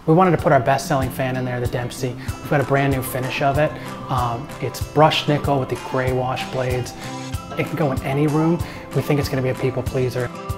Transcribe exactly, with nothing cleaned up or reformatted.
We wanted to put our best-selling fan in there, the Dempsey. We've got a brand new finish of it. Um, it's brushed nickel with the gray wash blades. It can go in any room. We think it's going to be a people pleaser.